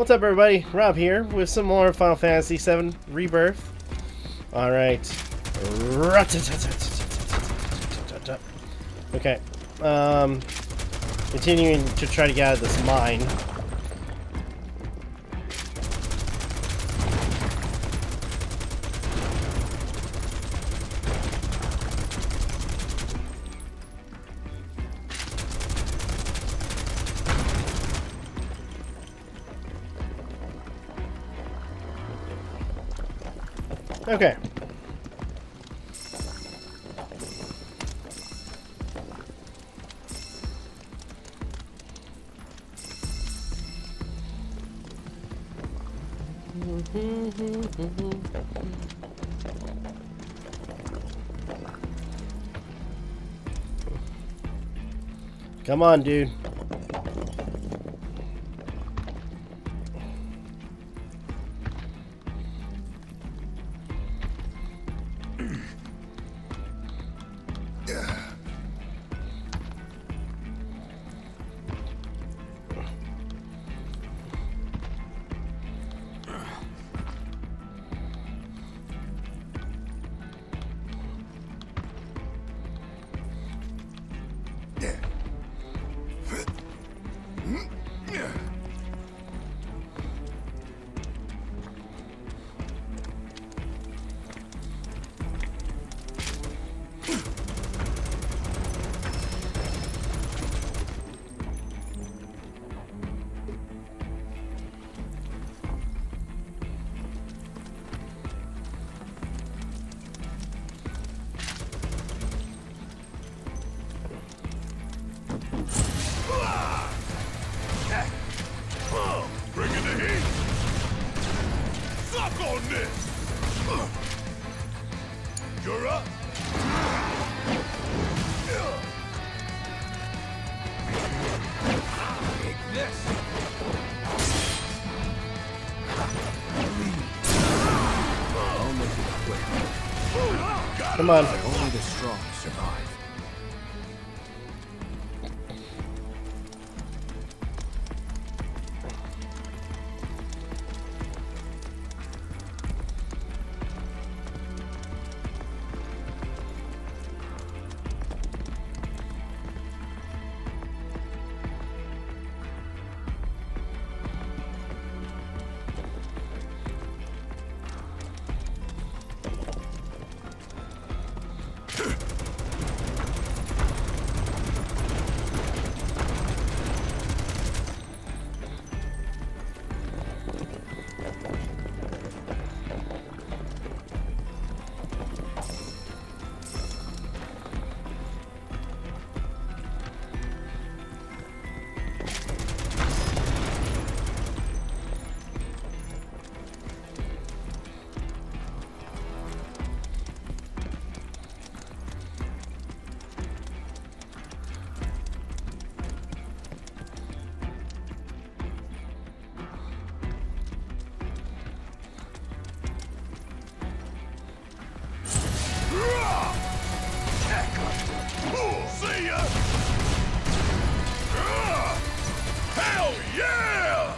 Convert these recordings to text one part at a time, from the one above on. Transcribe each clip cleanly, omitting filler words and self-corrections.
What's up, everybody? Rob here with some more Final Fantasy VII Rebirth. Alright. Okay. Continuing to try to get out of this mine. Okay. Come on, dude. Come on. Only the strong survive. See ya! Hell yeah!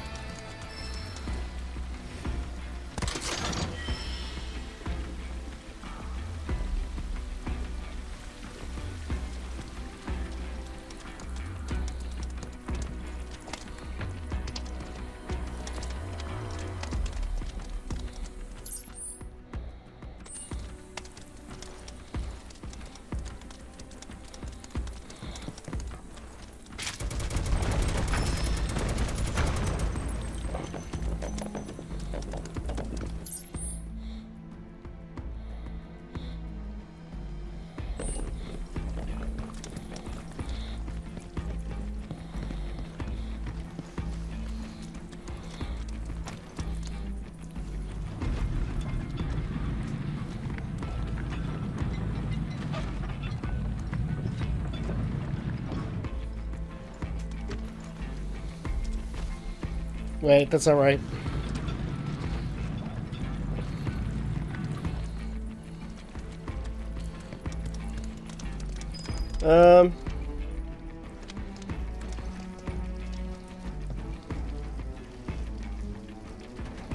Wait, that's not right.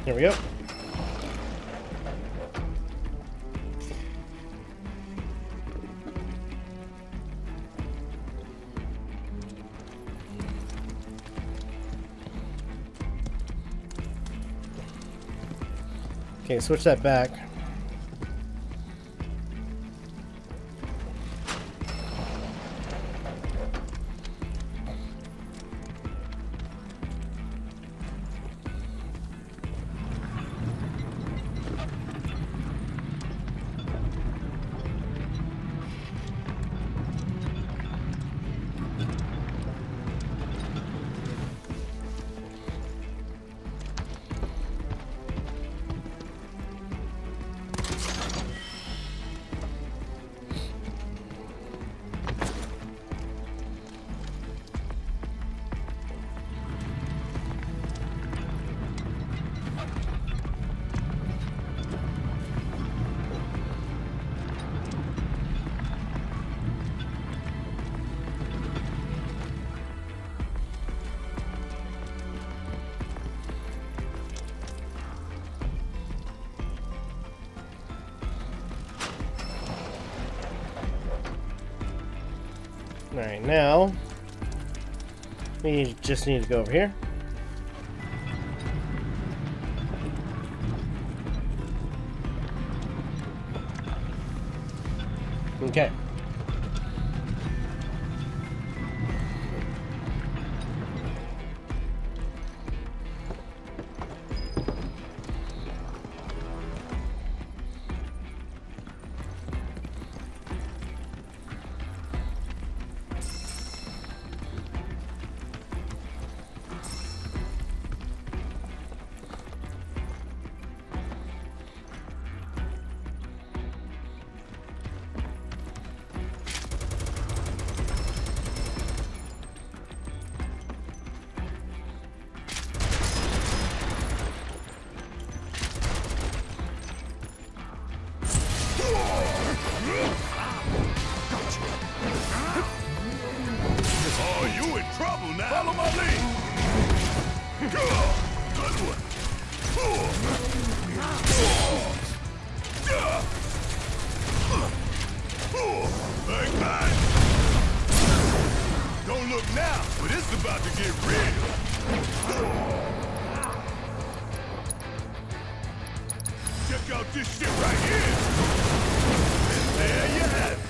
Here we go. Okay, switch that back. Alright, now we just need to go over here. Okay. Don't look now, but it's about to get real. Check out this shit right here. And there you have it.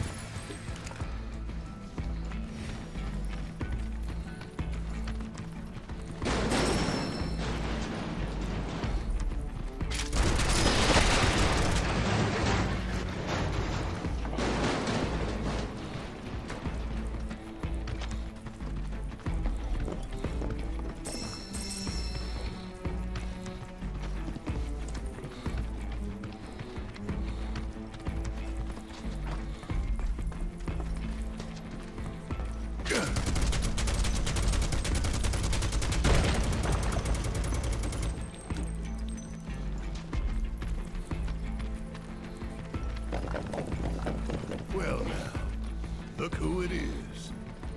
Well now, look who it is.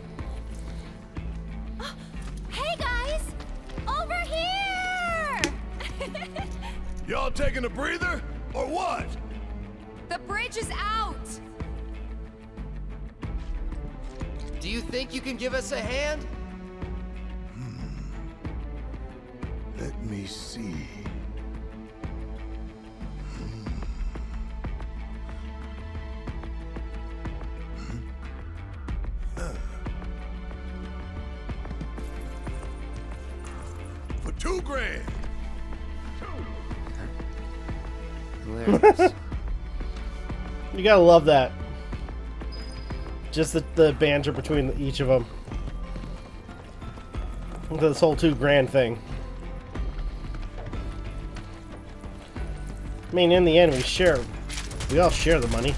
Hey guys! Over here! Y'all taking a breather, or what? The bridge is out! Do you think you can give us a hand? Let me see. For $2,000. Hilarious. You gotta love that. Just the banter between each of them. Look at this whole $2,000 thing. I mean, in the end, we all share the money.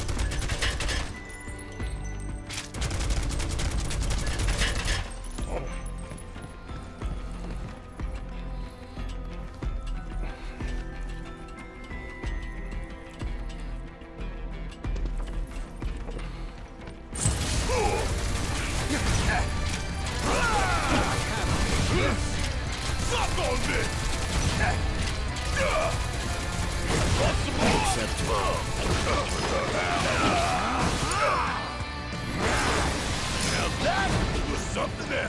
Suck on this! Now that was something else.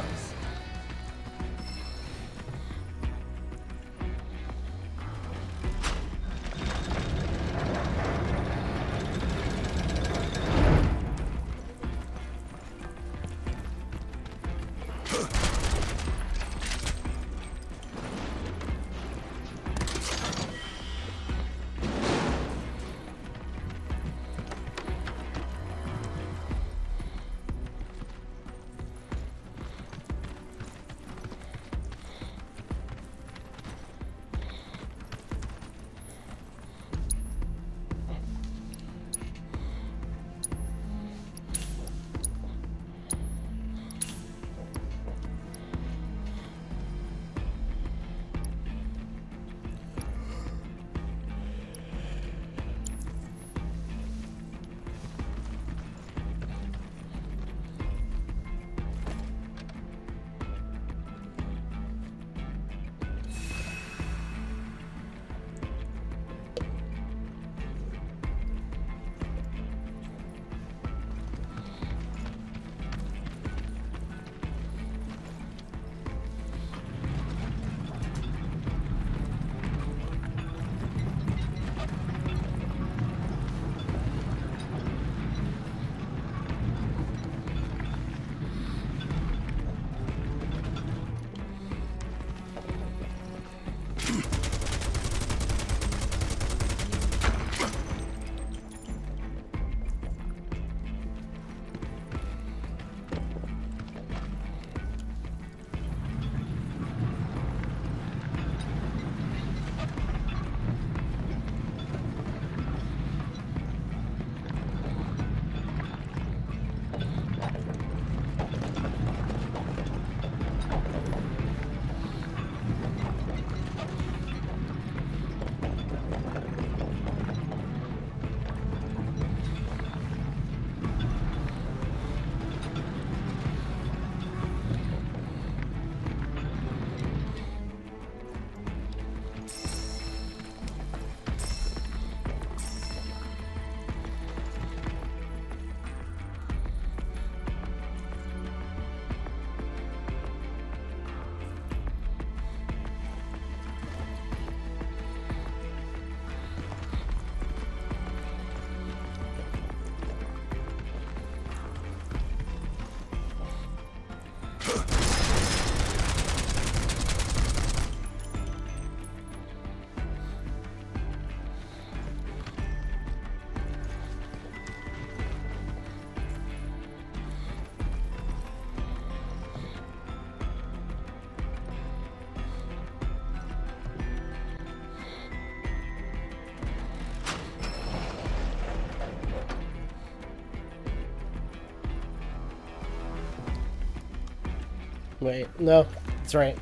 Wait, no, that's right.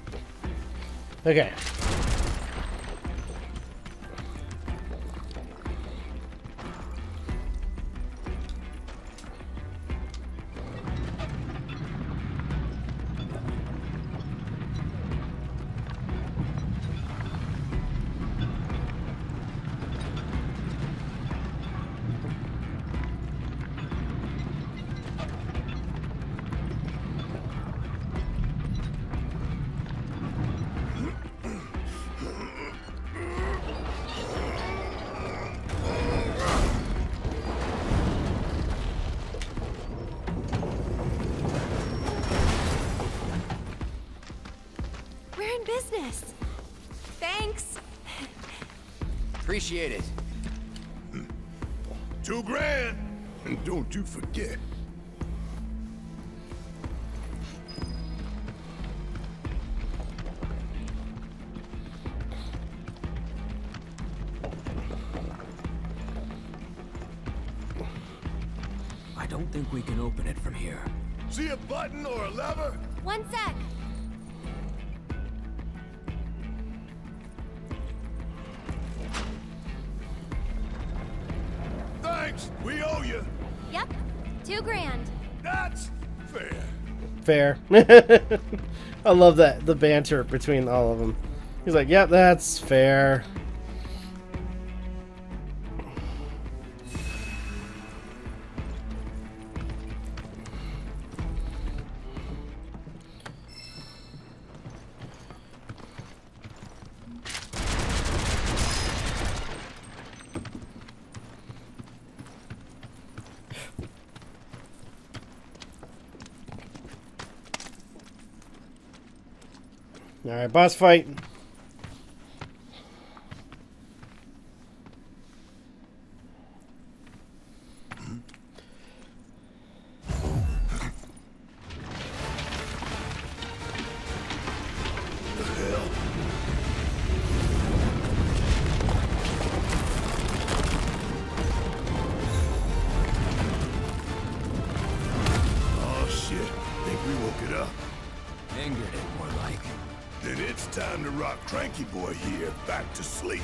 Okay. Business. Thanks. Appreciate it. $2,000. And don't you forget. I don't think we can open it from here. See a button or a lever? One sec. Thanks. We owe you. Yep. $2,000. That's fair. Fair. I love that, the banter between all of them. He's like, yep, that's fair. Alright, boss fight. Oh shit, think we woke it up. Angered it, more like. Then it's time to rock Cranky Boy here back to sleep.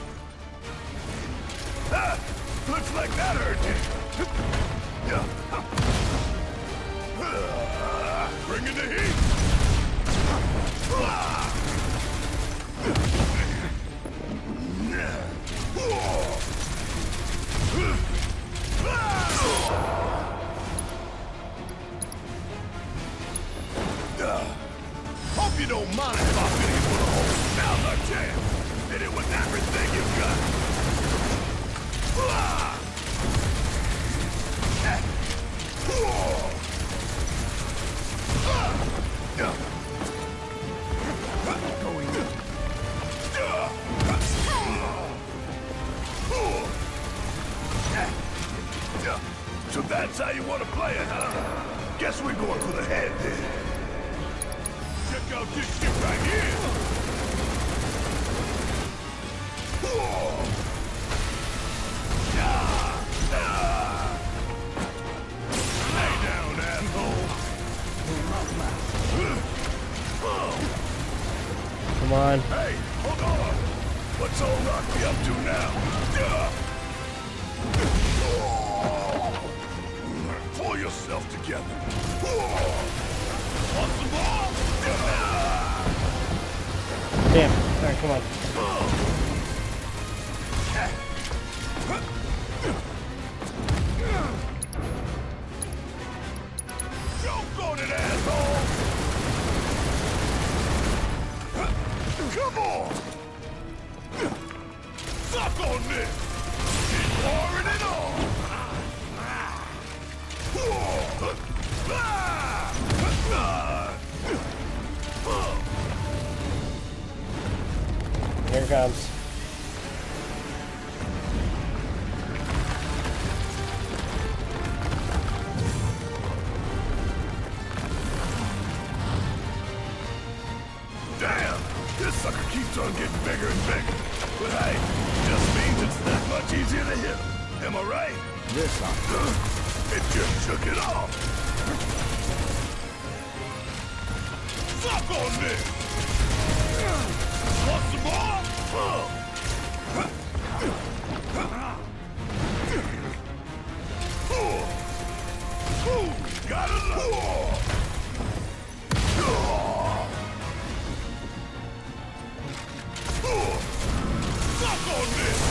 Ah! Looks like that hurt you. Bringing the heat. Hope you don't mind if I feel you put a hole down my jam. Hit it with everything you've got. So that's how you want to play it, huh? Guess we're going for the head then. Check out this shit right here! Lay down, asshole! Come on. Hey, hold on! What's old Rocky up to now? Pull yourself together. Want some more? Damn. Alright, come on. Don't on it, asshole! Come on! Suck on this! Keep pouring it on! Here it comes. Damn! This sucker keeps on getting bigger and bigger. But hey, just means it's that much easier to hit him. Am I right? This It just shook it off. Suck on this! Want some more? Gotta love. Suck on this!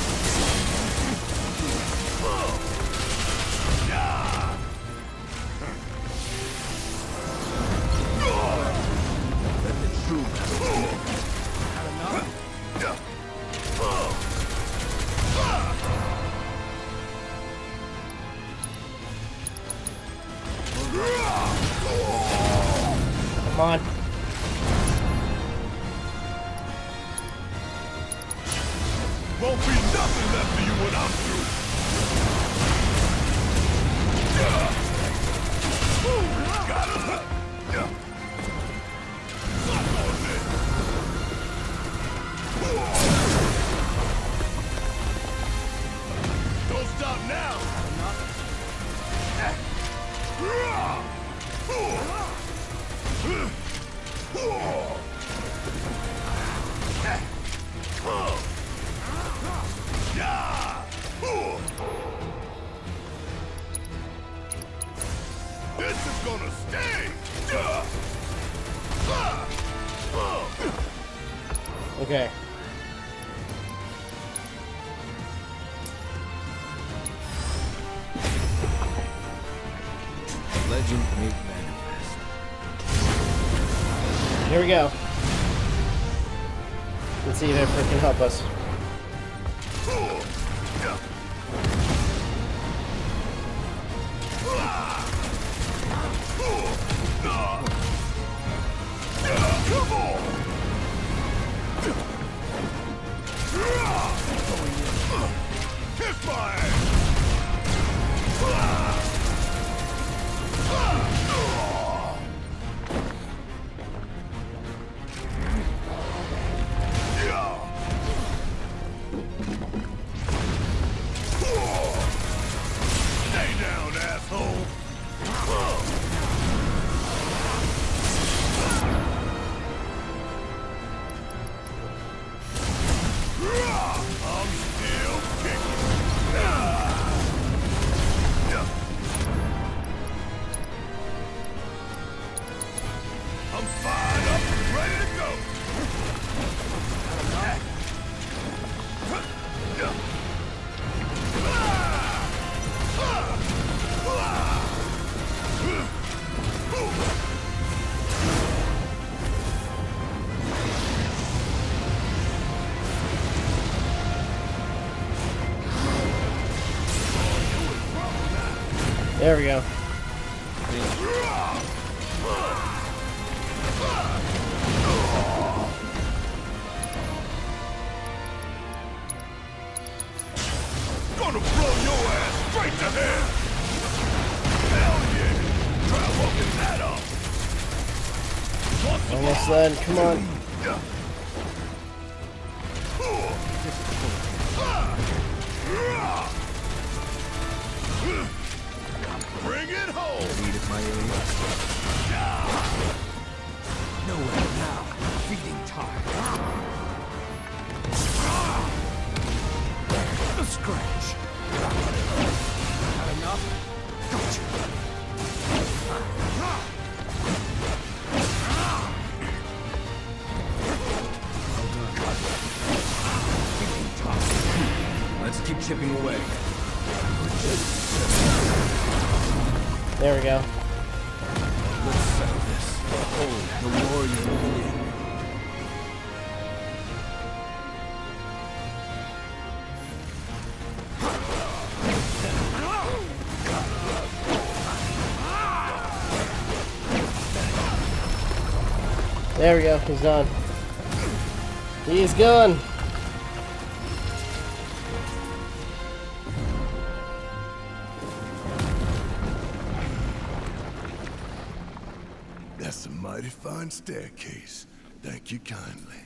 Let the true Come on. Won't be nothing left of you when I'm through. Gotta love. Suck on this. Don't stop now. This is gonna sting! Okay. legend made manifest. Here we go. Let's see if it can help us. Come on! There we go. Gonna blow your ass straight to hell! Hell yeah! Try walking that up! Almost done. Come on. Bring it home! Speed at my age. Nowhere now. Feeding time. A scratch. Had enough? Gotcha. Feeding time. Let's keep chipping away. There we go. Let's settle this. Oh, the warrior within. There we go. He's gone. He's gone. That's a mighty fine staircase. Thank you kindly.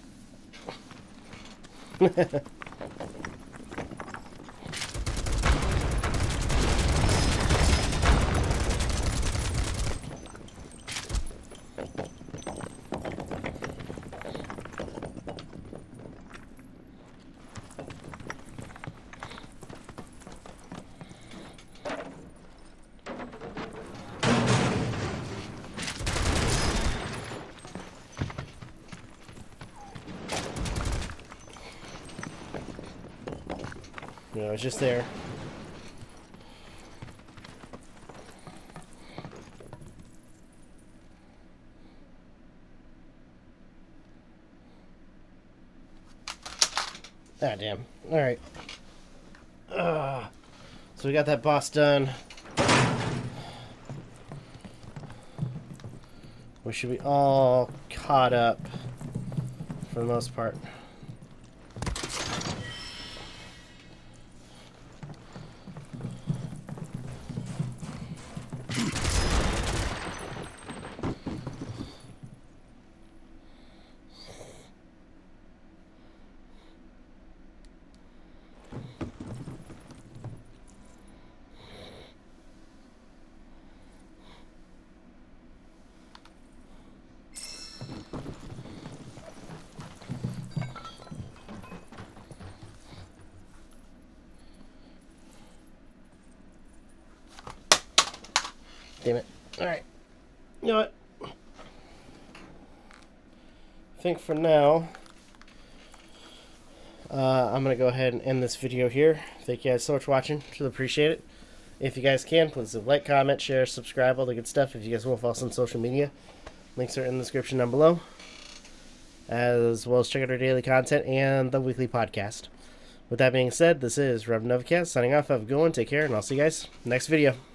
No, it's just there. Ah, damn. Alright. So we got that boss done. We should be all caught up for the most part. Damn it. Alright. You know what? I think for now, I'm going to go ahead and end this video here. Thank you guys so much for watching. Really appreciate it. If you guys can, please like, comment, share, subscribe, all the good stuff. If you guys want to follow us on social media, links are in the description down below. As well as check out our daily content and the weekly podcast. With that being said, this is Novakast signing off. Have a good one. Take care, and I'll see you guys next video.